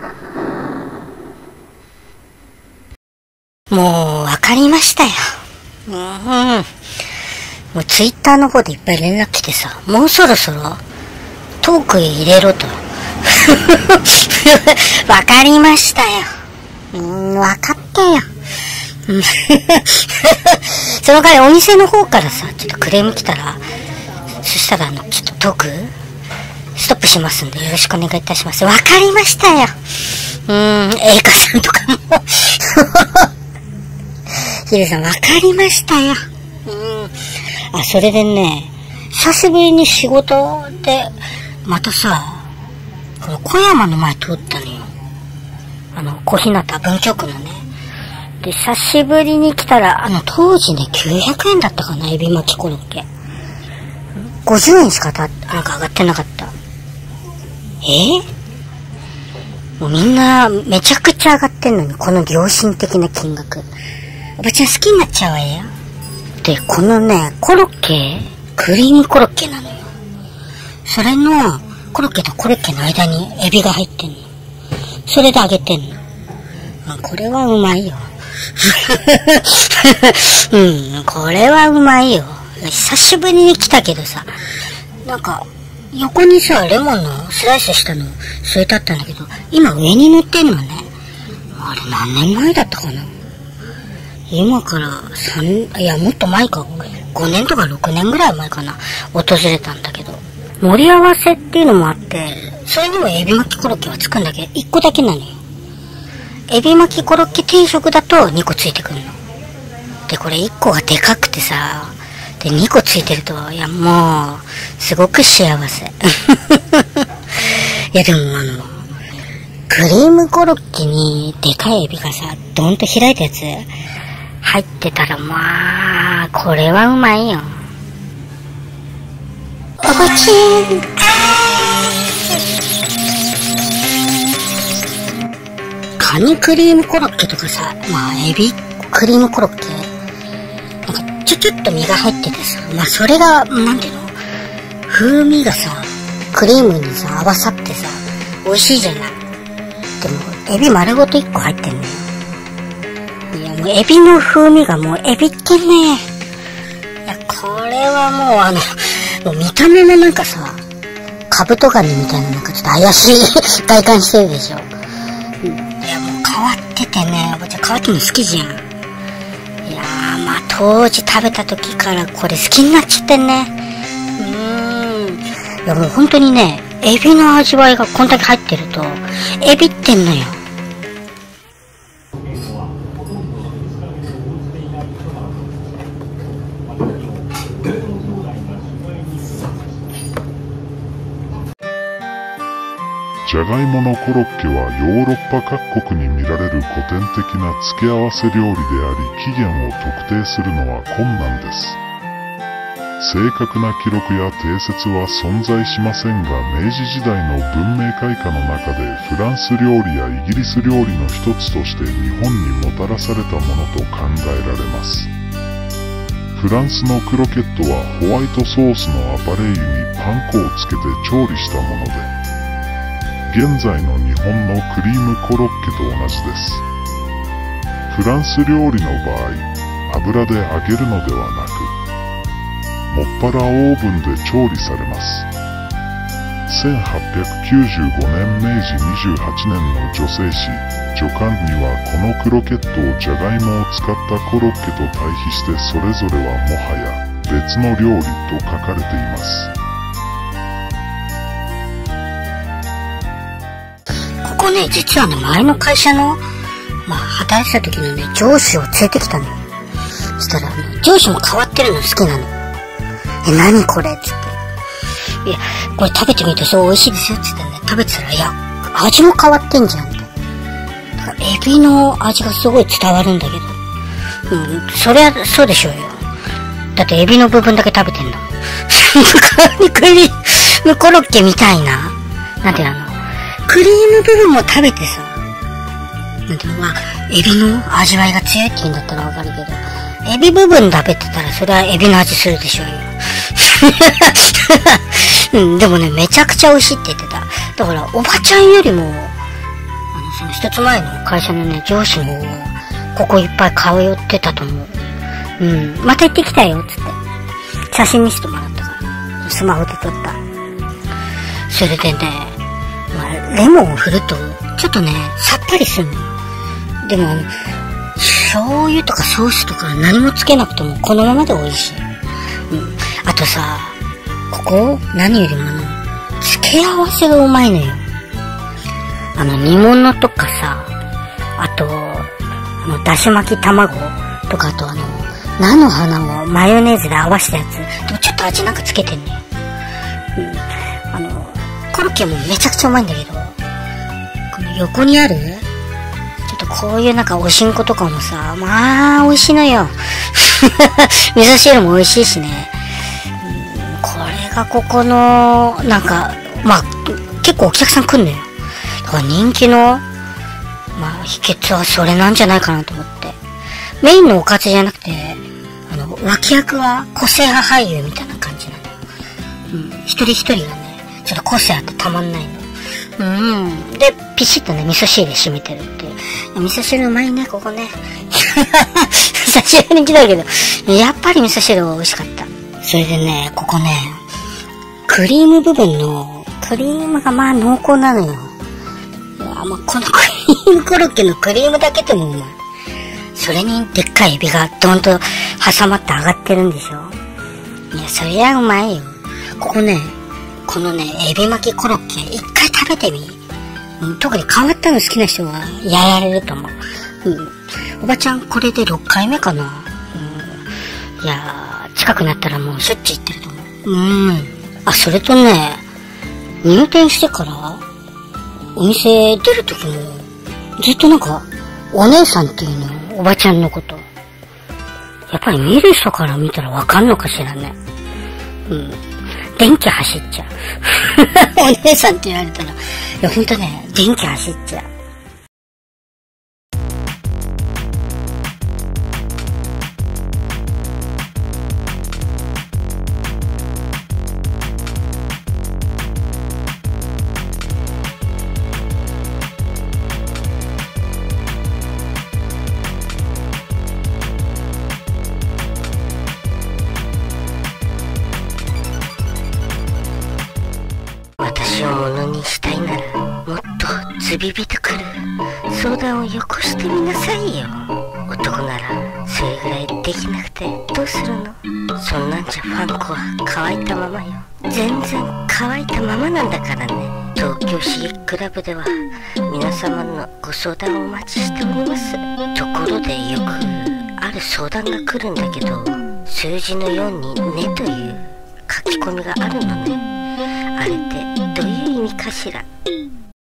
もうわかりましたよ。もうツイッターの方でいっぱい連絡来てさ、もうそろそろトーク入れろと。わかりましたよ。わかったよ。その代わりお店の方からさ、ちょっとクレーム来たら、そしたらちょっとトークストップしますんでよろしくお願いいたします。わかりましたよ。エイカさんとかも。ヒデさんわかりましたよ。それでね、久しぶりに仕事で、またさ、この小山の前通ったのよ。小日向文京区のね。で、久しぶりに来たら、当時ね、900円だったかな、エビ巻きコロッケ。50円しか上がってなかった。もうみんな、めちゃくちゃ上がってんのに、この良心的な金額。おばちゃん好きになっちゃうわよ。で、このね、コロッケ、クリームコロッケなのよ。それの、コロッケとコロッケの間にエビが入ってんの。それで揚げてんの。これはうまいよ。これはうまいよ。久しぶりに来たけどさ、なんか、横にさ、レモンのスライスしたの添えてあったんだけど、今上に乗ってんのね。あれ何年前だったかな。今からもっと前か、5年とか6年ぐらい前かな、訪れたんだけど、盛り合わせっていうのもあって、それにもエビ巻きコロッケはつくんだけど、1個だけなのよ。エビ巻きコロッケ定食だと2個ついてくるの。で、これ1個がでかくてさ、で、2個ついてると、いや、もう、すごく幸せ。いや、でもクリームコロッケにでかいエビがさ、ドンと開いたやつ、入ってたら、まあ、これはうまいよ。おばちん。カニクリームコロッケとかさ、エビクリームコロッケ、なんかちょっと身が入っててさ、それが、なんていうの、風味がさ、クリームにさ、合わさってさ、美味しいじゃない。でも、エビ丸ごと1個入ってんのよ。いや、もうエビの風味がもうエビってね。いや、これはもうもう見た目もなんかさ、カブトガニみたいななんかちょっと怪しい外観してるでしょ。いや、もう変わっててね、おばちゃん変わっても好きじゃん。いやー、当時食べた時からこれ好きになっちゃってね。いや、もう本当にね、エビの味わいがこんだけ入ってると、エビってんのよ。 じゃがいものコロッケはヨーロッパ各国に見られる古典的な付け合わせ料理であり、起源を特定するのは困難です。正確な記録や定説は存在しませんが、明治時代の文明開化の中でフランス料理やイギリス料理の一つとして日本にもたらされたものと考えられます。フランスのクロケットはホワイトソースのアパレイユにパン粉をつけて調理したもので、現在の日本のクリームコロッケと同じです。フランス料理の場合、油で揚げるのではなく、もっぱらオーブンで調理されます。1895年明治28年の女性誌「女官」にはこのクロケットをじゃがいもを使ったコロッケと対比して、それぞれはもはや別の料理と書かれています。 ここね、実はね、前の会社の、働いてた時のね、上司を連れてきたのよ。そしたら、上司も変わってるの好きなの。何これっつって。いや、これ食べてみてそう美味しいですよっつってね、食べてたら、いや、味も変わってんじゃんって。だからエビの味がすごい伝わるんだけど。そりゃそうでしょうよ。だってエビの部分だけ食べてんだもん。クリームコロッケみたいな。なんていうの、クリーム部分も食べてさ、なんていうの、エビの味わいが強いって言うんだったらわかるけど、エビ部分食べてたらそれはエビの味するでしょうよ。でもね、めちゃくちゃ美味しいって言ってた。だからおばちゃんよりも一つ前の会社のね、上司も、ここいっぱい通ってたと思う。また行ってきたよ、つって。写真見せてもらったから。スマホで撮った。それでね、レモンを振ると、ちょっとね、さっぱりするの。でも醤油とかソースとか何もつけなくてもこのままで美味しい。あとさ、ここ何よりも付け合わせがうまいのよ。煮物とかさ、あとだし巻き卵とか、あと菜の花をマヨネーズで合わせたやつ。でもちょっと味なんかつけてんね。コロッケもめちゃくちゃうまいんだけど、この横にあるちょっとこういうなんかおしんことかもさ、まあ美味しいのよ。味噌汁も美味しいしね。これがここのなんか結構お客さん来んのよ。だから人気の秘訣はそれなんじゃないかなと思って。メインのおかずじゃなくて脇役は個性派俳優みたいな感じなの。一人一人がねちょっと個性あってたまんないの。でピシッとね味噌汁で締めてるっていう。味噌汁うまいねここね。久しぶりに来たけどやっぱり味噌汁は美味しかった。それでね、ここねクリーム部分のクリームが濃厚なのよ。このクリームコロッケのクリームだけでもうまい。それにでっかいエビがドンと挟まって上がってるんでしょ。いや、そりゃうまいよ。このね、エビ巻きコロッケ、一回食べてみ。特に変わったの好きな人はやられると思う。おばちゃん、これで6回目かな。いやー、近くなったらもうしょっちゅう行ってると思う。それとね、入店してから、お店出るときも、ずっとなんか、お姉さんっていうの、おばちゃんのこと。やっぱり見る人から見たらわかんのかしらね。電気走っちゃう。お姉さんって言われたら、いやほんとね、電気走っちゃう。私をものにしたいならもっとズビビとくる相談をよこしてみなさいよ。男ならそれぐらいできなくてどうするの。そんなんじゃファンコは乾いたままよ。全然乾いたままなんだからね。東京刺激クラブでは皆様のご相談をお待ちしております。ところでよくある相談が来るんだけど、数字の4にねという書き込みがあるのね。あれってどういう意味かしら。